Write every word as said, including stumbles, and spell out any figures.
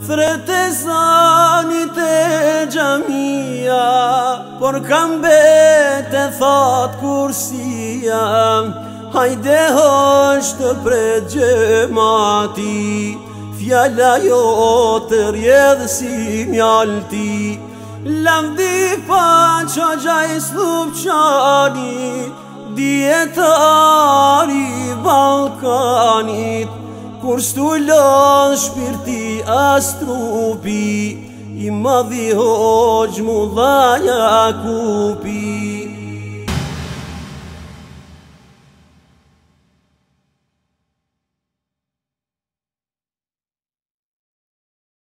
Thret e zanit e gjamia, por kam bete thot kursia. Hajde është pret gjemati, fjalla jo të rjedhë si mjalti. Lavdi pa qa gjaj slupçanit, djetari Balkanit. Kur s'tullon shpirti as trupi, i madhi hoxh Mulla Jakupi.